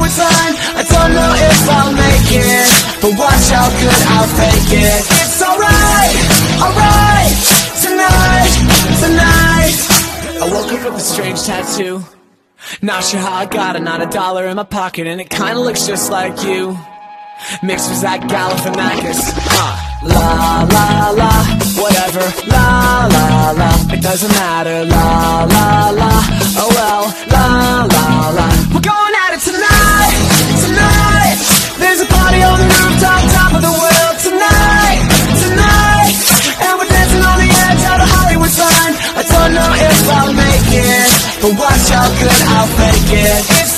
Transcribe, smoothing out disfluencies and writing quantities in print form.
Hollywood sign. I don't know if I'll make it, but watch how good I'll fake it. It's alright, alright, tonight, tonight. I woke up with a strange tattoo. Not sure how I got it, not a dollar in my pocket, and it kinda looks just like you. Mixed with Zach Galifianakis. La la la, whatever. La la la, it doesn't matter. La la la, oh well. La la la, we're going at it tonight, tonight. There's a party on the rooftop, top of the world tonight, tonight. And we're dancing on the edge of the Hollywood sign. I don't know if I'll make it, but watch how good I'll fake it.